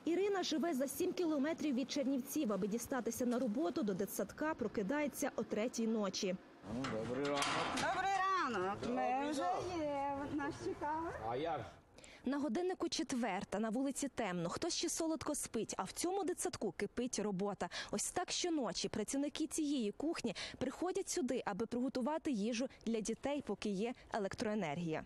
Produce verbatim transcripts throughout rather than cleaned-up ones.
Ірина живе за сім кілометрів від Чернівців. Аби дістатися на роботу до дитсадка, прокидається о третій ночі. Добрий ранок. Добрий ранок. Ми вже є. Нас чекали. А як? На годиннику четверта, на вулиці темно, хтось ще солодко спить, а в цьому дитсадку кипить робота. Ось так щоночі працівники цієї кухні приходять сюди, аби приготувати їжу для дітей, поки є електроенергія.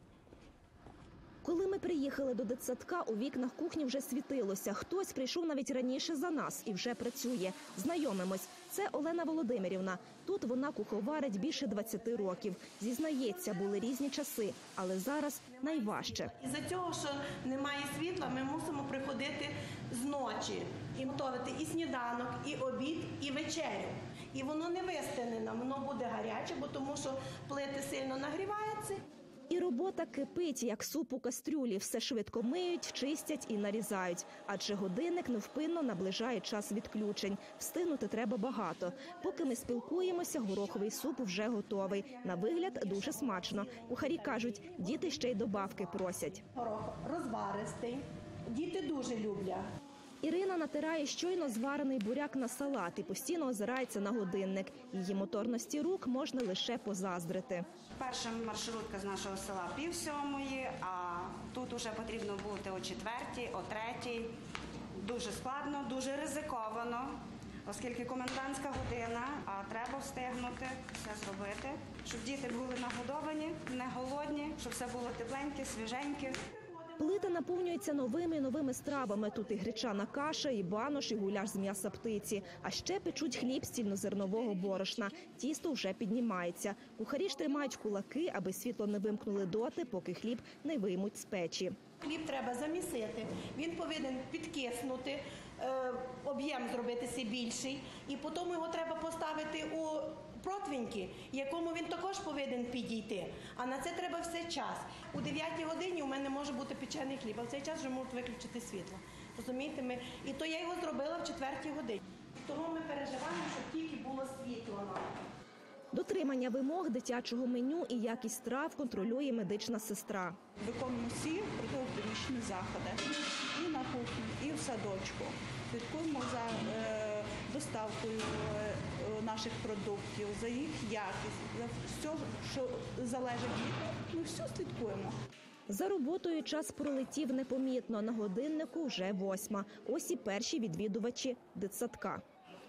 Коли ми приїхали до дитсадка, у вікнах кухні вже світилося. Хтось прийшов навіть раніше за нас і вже працює. Знайомимось. Це Олена Володимирівна. Тут вона куховарить більше двадцяти років. Зізнається, були різні часи, але зараз найважче. Із-за цього, що немає світла, ми мусимо приходити зночі і готувати і сніданок, і обід, і вечерю. І воно не вистигне нам, воно буде гаряче, бо тому що плити сильно нагріваються. І робота кипить, як суп у кастрюлі. Все швидко миють, чистять і нарізають. Адже годинник невпинно наближає час відключень. Встигнути треба багато. Поки ми спілкуємося, гороховий суп вже готовий. На вигляд дуже смачно. Кухарі кажуть, діти ще й добавки просять. Горох розваристий, діти дуже люблять. Ірина натирає щойно зварений буряк на салат і постійно озирається на годинник. Її моторності рук можна лише позаздрити. Перша маршрутка з нашого села пів сьомої, а тут вже потрібно бути о четвертій, о третій. Дуже складно, дуже ризиковано, оскільки комендантська година, а треба встигнути все зробити, щоб діти були нагодовані, не голодні, щоб все було тепленьке, свіженьке. Плита наповнюється новими і новими стравами. Тут і гречана каша, і банош, і гуляш з м'яса птиці. А ще печуть хліб з цільнозернового борошна. Тісто вже піднімається. Кухарі ж тримають кулаки, аби світло не вимкнули доти, поки хліб не виймуть з печі. Хліб треба замісити, він повинен підкиснути, е, об'єм зробитися більший, і потім його треба поставити у противіньки, якому він також повинен підійти. А на це треба все час. У дев'ятій годині у мене може бути печений хліб, а в цей час вже можуть виключити світло. Розумієте? Ми? І то я його зробила в четвертій годині. Тому ми переживаємо, щоб тільки було світло. Дотримання вимог дитячого меню і якість страв контролює медична сестра. Виконуємо всі протипідемічні заходи і на кухні, і в садочку. Слідкуємо за е, доставкою е, наших продуктів, за їх якість, за все, що залежить від них. Ми все слідкуємо. За роботою час пролетів непомітно. На годиннику вже восьма. Ось і перші відвідувачі дитсадка.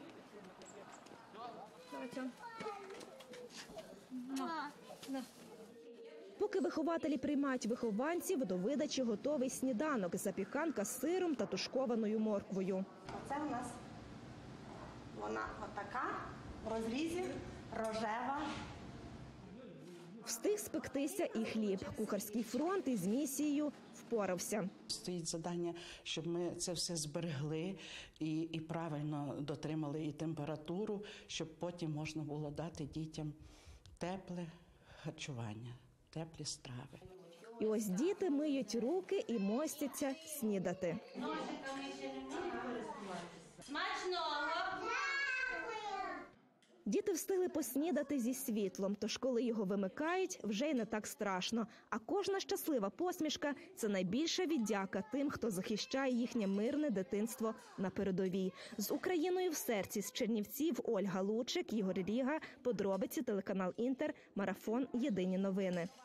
Поки вихователі приймають вихованців, до видачі готовий сніданок – запіканка з сиром та тушкованою морквою. Оце у нас вона отака, в розрізі, рожева. Встиг спектися і хліб. Кухарський фронт із місією впорався. Стоїть завдання, щоб ми це все зберегли і, і правильно дотримали і температуру, щоб потім можна було дати дітям тепле харчування, теплі страви. І ось діти миють руки і мостяться снідати. Смачного! Діти встигли поснідати зі світлом, тож коли його вимикають, вже й не так страшно. А кожна щаслива посмішка – це найбільша віддяка тим, хто захищає їхнє мирне дитинство на передовій. З Україною в серці, з Чернівців Ольга Лучик, Ігор Ріга, подробиці, телеканал Інтер, марафон «Єдині новини».